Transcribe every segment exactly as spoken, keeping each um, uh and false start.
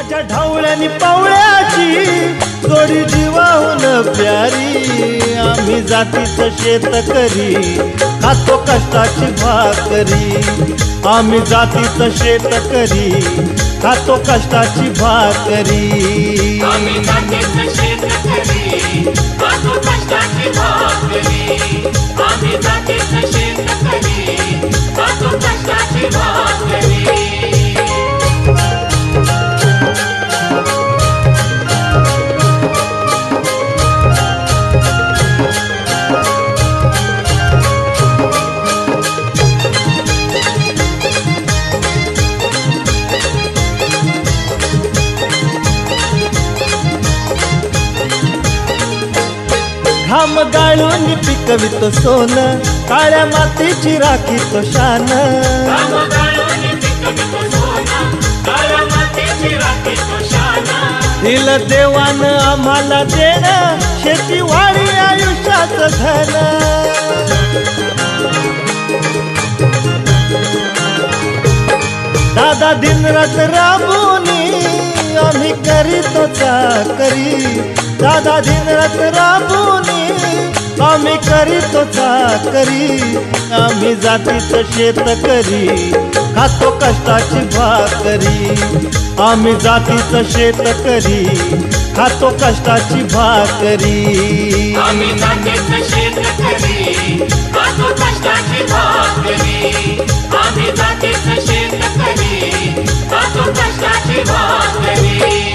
माझ्या ढवळ्यानी पवळ्याची जोडी जीवाहून प्यारी, आम्ही जातीचं शेतकरी खातो कष्टाची भाकरी, आम्ही जातीचं शेतकरी खातो कष्टाची भाकरी, आम्ही जातीचं शेतकरी खातो कष्टाची भाकरी, आम्ही जातीचं शेतकरी खातो कष्टाची भाकरी। घाम गाळून पिकवितो सोन, काळ्या मातीची राखीतो शान, घाम गाळून पिकवितो सोन, काळ्या मातीची राखीतो शान, दिलं देवानं आम्हाला देण शेती वाढी आयुष्याचं धन, दादा दिनरात राबूनी आम्ही करीतो चाकरी, दादा दिनरात राबूनी आम्ही करीतो चाकरी, आम्ही जातीचं शेतकरी खातो कष्टाची भाकरी, आम्ही जातीचं शेतकरी खातो कष्टाची भाकरी, आम्ही जातीचं शेतकरी खातो कष्टाची भाकरी, आम्ही जातीचं शेतकरी खातो कष्टाची भाकरी।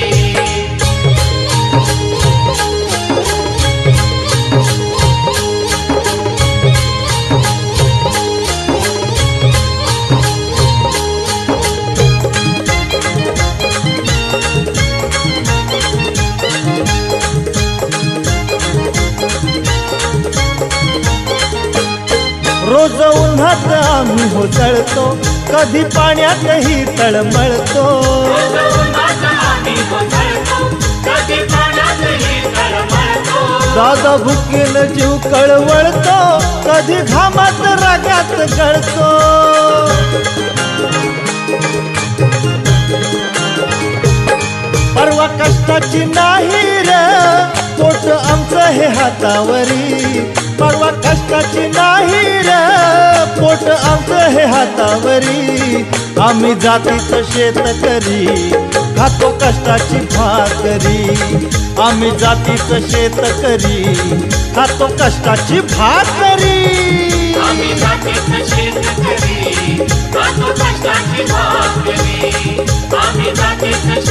रोज उन्हात आम्ही हो जळतो, कधी पाण्यातही तळमळतो, रोज उन्हात आम्ही हो जळतो, कधी पाण्यातही तळमळतो, दादा भुकेनं जीव कळवळतो, कधी घामात रागात गळतो, परवा कष्टाची नाही रे पोट आमचं हे हातावरी, परवा कष्टाची नाही रे पोट आमचं हे हातावरी, आम्ही जातीचं शेतकरी खातो कष्टाची भाकरी, आम्ही जातीचं शेतकरी खातो कष्टाची भाकरी, आम्ही जातीचं शेतकरी खातो कष्टाची भाकरी, आम्ही जातीचं